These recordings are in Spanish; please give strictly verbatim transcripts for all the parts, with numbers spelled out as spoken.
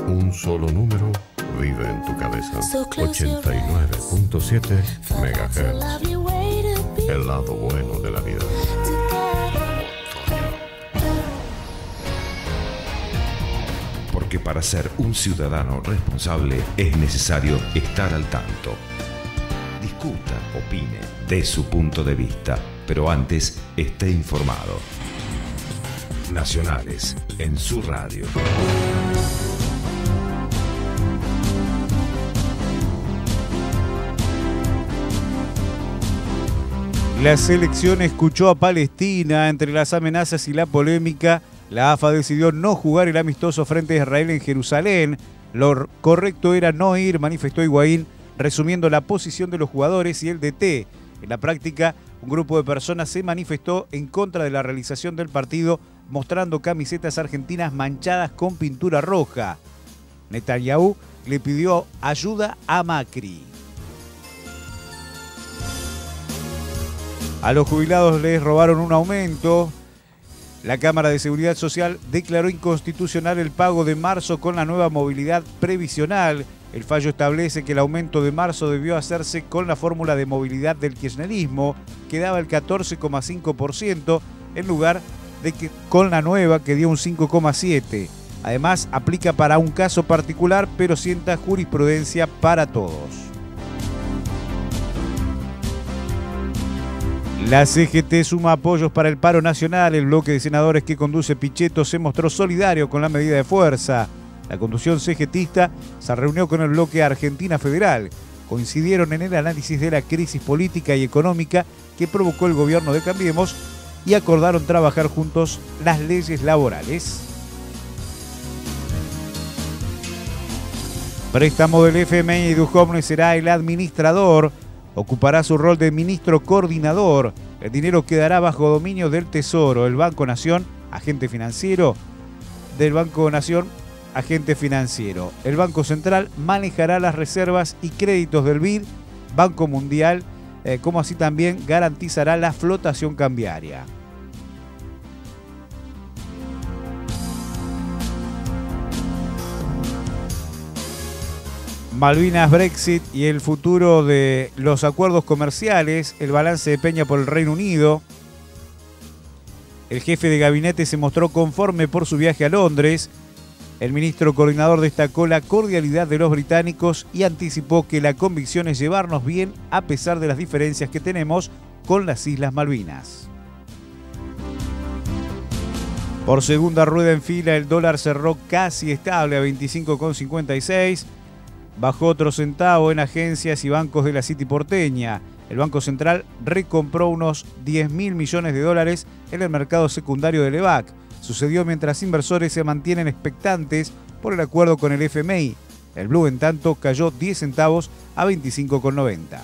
Un solo número vive en tu cabeza. ochenta y nueve punto siete megahertz. El lado bueno de la vida. Porque para ser un ciudadano responsable es necesario estar al tanto. Discuta, opine, dé su punto de vista, pero antes esté informado. Nacionales, en su radio. La selección escuchó a Palestina. Entre las amenazas y la polémica, la A F A decidió no jugar el amistoso frente a Israel en Jerusalén. Lo correcto era no ir, manifestó Higuaín, resumiendo la posición de los jugadores y el D T. En la práctica, un grupo de personas se manifestó en contra de la realización del partido, mostrando camisetas argentinas manchadas con pintura roja. Netanyahu le pidió ayuda a Macri. A los jubilados les robaron un aumento. La Cámara de Seguridad Social declaró inconstitucional el pago de marzo con la nueva movilidad previsional. El fallo establece que el aumento de marzo debió hacerse con la fórmula de movilidad del kirchnerismo, que daba el catorce coma cinco por ciento, en lugar de que con la nueva, que dio un cinco coma siete por ciento. Además, aplica para un caso particular, pero sienta jurisprudencia para todos. La C G T suma apoyos para el paro nacional. El bloque de senadores que conduce Pichetto se mostró solidario con la medida de fuerza. La conducción CGTista se reunió con el bloque Argentina Federal. Coincidieron en el análisis de la crisis política y económica que provocó el gobierno de Cambiemos y acordaron trabajar juntos las leyes laborales. Préstamo del F M I y Duhovne será el administrador. Ocupará su rol de ministro coordinador. El dinero quedará bajo dominio del Tesoro. El Banco Nación, agente financiero. Del Banco Nación, agente financiero. El Banco Central manejará las reservas y créditos del B I D, Banco Mundial, eh, como así también garantizará la flotación cambiaria. Malvinas, Brexit y el futuro de los acuerdos comerciales, el balance de Peña por el Reino Unido. El jefe de gabinete se mostró conforme por su viaje a Londres. El ministro coordinador destacó la cordialidad de los británicos y anticipó que la convicción es llevarnos bien a pesar de las diferencias que tenemos con las Islas Malvinas. Por segunda rueda en fila, el dólar cerró casi estable a veinticinco coma cincuenta y seis. Bajó otro centavo en agencias y bancos de la City porteña. El Banco Central recompró unos diez mil millones de dólares en el mercado secundario del EVAC. Sucedió mientras inversores se mantienen expectantes por el acuerdo con el F M I. El Blue, en tanto, cayó diez centavos a veinticinco coma noventa.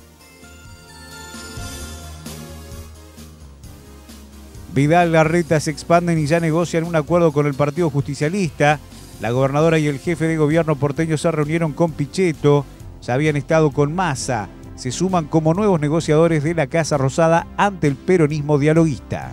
Vidal Larreta se expanden y ya negocian un acuerdo con el Partido Justicialista. La gobernadora y el jefe de gobierno porteño se reunieron con Pichetto. Ya habían estado con Massa. Se suman como nuevos negociadores de la Casa Rosada ante el peronismo dialoguista.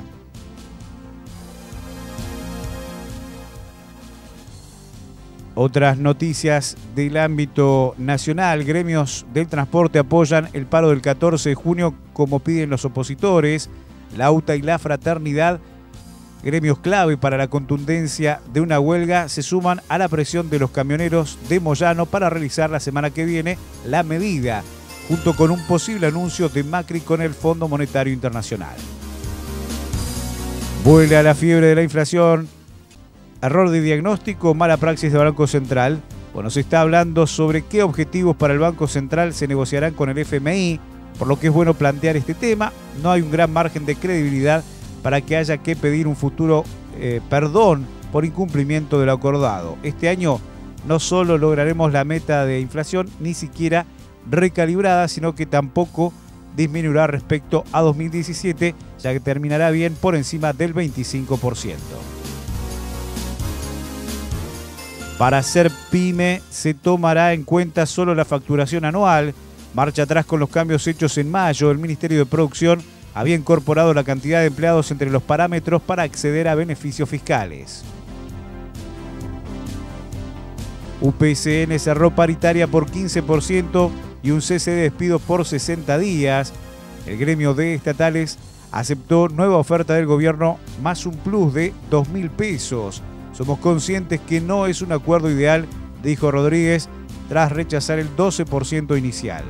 Otras noticias del ámbito nacional. Gremios del transporte apoyan el paro del catorce de junio como piden los opositores. La U T A y la Fraternidad, gremios clave para la contundencia de una huelga, se suman a la presión de los camioneros de Moyano para realizar la semana que viene la medida, junto con un posible anuncio de Macri con el Fondo Monetario Internacional. Vuela la fiebre de la inflación. Error de diagnóstico, mala praxis del Banco Central. Bueno, se está hablando sobre qué objetivos para el Banco Central se negociarán con el F M I, por lo que es bueno plantear este tema. No hay un gran margen de credibilidad para que haya que pedir un futuro eh, perdón por incumplimiento de lo acordado. Este año no solo lograremos la meta de inflación, ni siquiera recalibrada, sino que tampoco disminuirá respecto a dos mil diecisiete, ya que terminará bien por encima del veinticinco por ciento. Para ser pyme se tomará en cuenta solo la facturación anual. Marcha atrás con los cambios hechos en mayo. El Ministerio de Producción había incorporado la cantidad de empleados entre los parámetros para acceder a beneficios fiscales. U P C N cerró paritaria por quince por ciento y un cese de despidos por sesenta días. El gremio de estatales aceptó nueva oferta del gobierno más un plus de dos mil pesos. Somos conscientes que no es un acuerdo ideal, dijo Rodríguez, tras rechazar el doce por ciento inicial.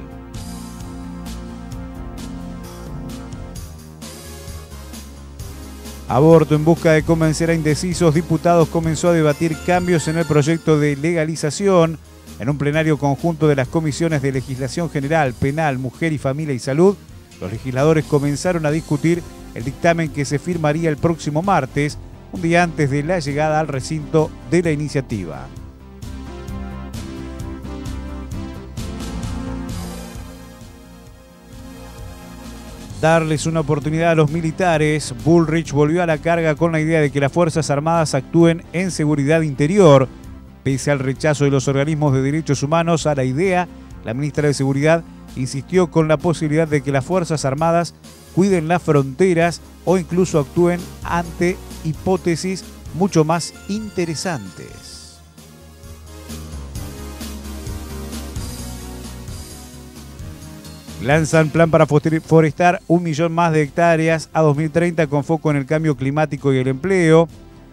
Aborto. En busca de convencer a indecisos, diputados comenzó a debatir cambios en el proyecto de legalización. En un plenario conjunto de las comisiones de Legislación General, Penal, Mujer y Familia y Salud, los legisladores comenzaron a discutir el dictamen que se firmaría el próximo martes, un día antes de la llegada al recinto de la iniciativa. Darles una oportunidad a los militares. Bullrich volvió a la carga con la idea de que las Fuerzas Armadas actúen en seguridad interior. Pese al rechazo de los organismos de derechos humanos a la idea, la ministra de Seguridad insistió con la posibilidad de que las Fuerzas Armadas cuiden las fronteras o incluso actúen ante hipótesis mucho más interesantes. Lanzan plan para forestar un millón más de hectáreas a dos mil treinta con foco en el cambio climático y el empleo.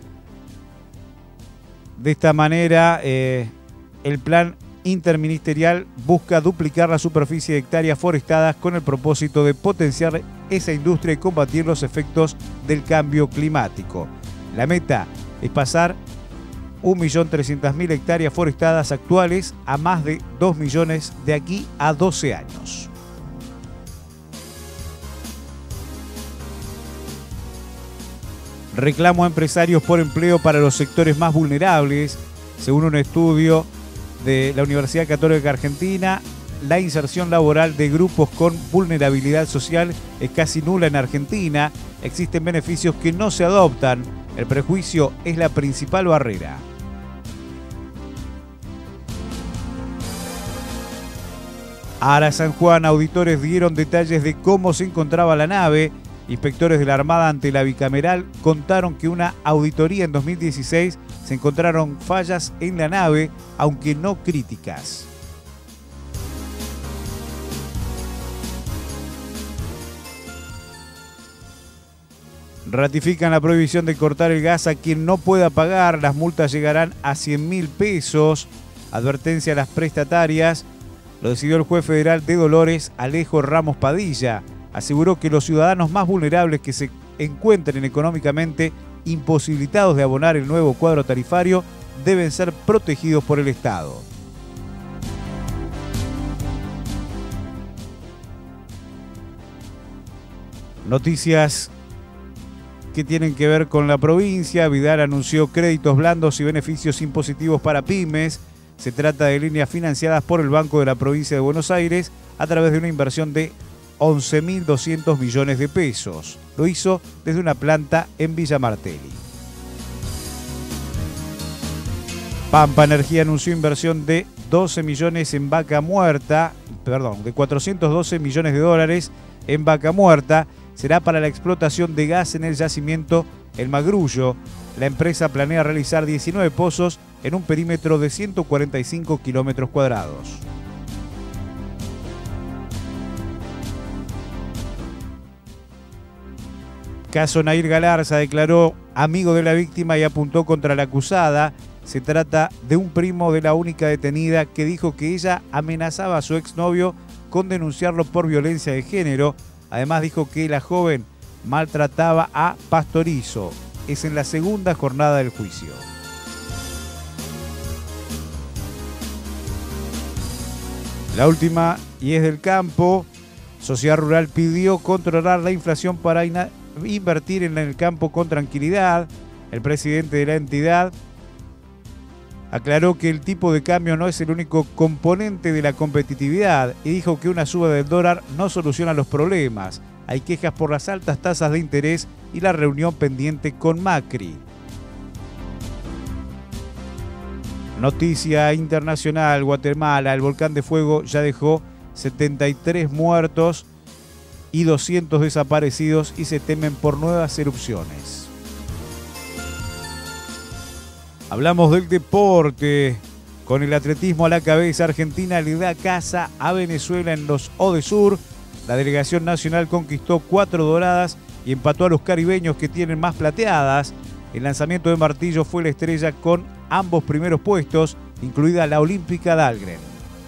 De esta manera, eh, el plan interministerial busca duplicar la superficie de hectáreas forestadas con el propósito de potenciar esa industria y combatir los efectos del cambio climático. La meta es pasar un millón trescientas mil hectáreas forestadas actuales a más de dos millones de aquí a doce años. Reclamo a empresarios por empleo para los sectores más vulnerables. Según un estudio de la Universidad Católica Argentina, la inserción laboral de grupos con vulnerabilidad social es casi nula en Argentina. Existen beneficios que no se adoptan. El prejuicio es la principal barrera. Ara San Juan, auditores dieron detalles de cómo se encontraba la nave. Inspectores de la Armada ante la bicameral contaron que una auditoría en dos mil dieciséis se encontraron fallas en la nave, aunque no críticas. Ratifican la prohibición de cortar el gas a quien no pueda pagar. Las multas llegarán a cien mil pesos. Advertencia a las prestatarias. Lo decidió el juez federal de Dolores, Alejo Ramos Padilla. Aseguró que los ciudadanos más vulnerables que se encuentren económicamente imposibilitados de abonar el nuevo cuadro tarifario deben ser protegidos por el Estado. Noticias que tienen que ver con la provincia. Vidal anunció créditos blandos y beneficios impositivos para pymes. Se trata de líneas financiadas por el Banco de la Provincia de Buenos Aires a través de una inversión de once mil doscientos millones de pesos. Lo hizo desde una planta en Villa Martelli. Pampa Energía anunció inversión de doce millones en Vaca Muerta, perdón, de cuatrocientos doce millones de dólares en Vaca Muerta. Será para la explotación de gas en el yacimiento El Magrullo. La empresa planea realizar diecinueve pozos en un perímetro de ciento cuarenta y cinco kilómetros cuadrados. Caso Nair Galarza, declaró amigo de la víctima y apuntó contra la acusada. Se trata de un primo de la única detenida que dijo que ella amenazaba a su exnovio con denunciarlo por violencia de género. Además dijo que la joven maltrataba a Pastorizo. Es en la segunda jornada del juicio. La última, y es del campo. Sociedad Rural pidió controlar la inflación para invertir en el campo con tranquilidad. El presidente de la entidad aclaró que el tipo de cambio no es el único componente de la competitividad y dijo que una suba del dólar no soluciona los problemas. Hay quejas por las altas tasas de interés y la reunión pendiente con Macri. Noticia internacional: Guatemala, el volcán de fuego ya dejó setenta y tres muertos y doscientos desaparecidos y se temen por nuevas erupciones. Hablamos del deporte Con el atletismo a la cabeza, Argentina le da casa a Venezuela en los Odesur. La delegación nacional conquistó cuatro doradas y empató a los caribeños que tienen más plateadas. El lanzamiento de martillo fue la estrella con ambos primeros puestos, incluida la olímpica Dahlgren.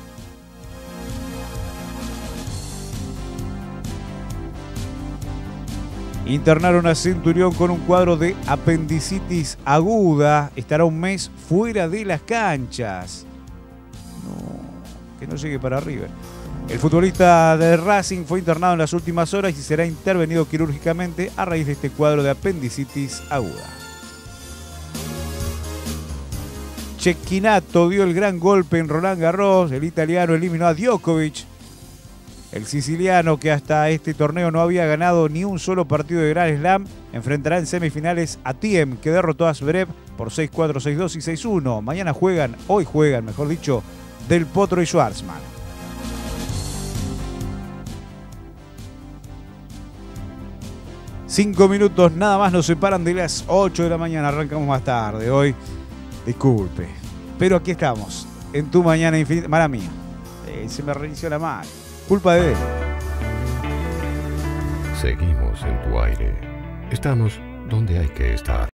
Internaron a Centurión con un cuadro de apendicitis aguda. Estará un mes fuera de las canchas. No, que no llegue para River. El futbolista de Racing fue internado en las últimas horas y será intervenido quirúrgicamente a raíz de este cuadro de apendicitis aguda. Cecchinato dio el gran golpe en Roland Garros. El italiano eliminó a Djokovic. El siciliano, que hasta este torneo no había ganado ni un solo partido de Grand Slam, enfrentará en semifinales a Thiem, que derrotó a Zverev por seis cuatro, seis dos y seis uno. Mañana juegan, hoy juegan, mejor dicho, Del Potro y Schwartzman. Cinco minutos nada más nos separan de las ocho de la mañana. Arrancamos más tarde hoy. Disculpe. Pero aquí estamos, en Tu Mañana Infinita. Mala mía. Eh, se me reinició la mano. Culpa de él. Seguimos en tu aire. Estamos donde hay que estar.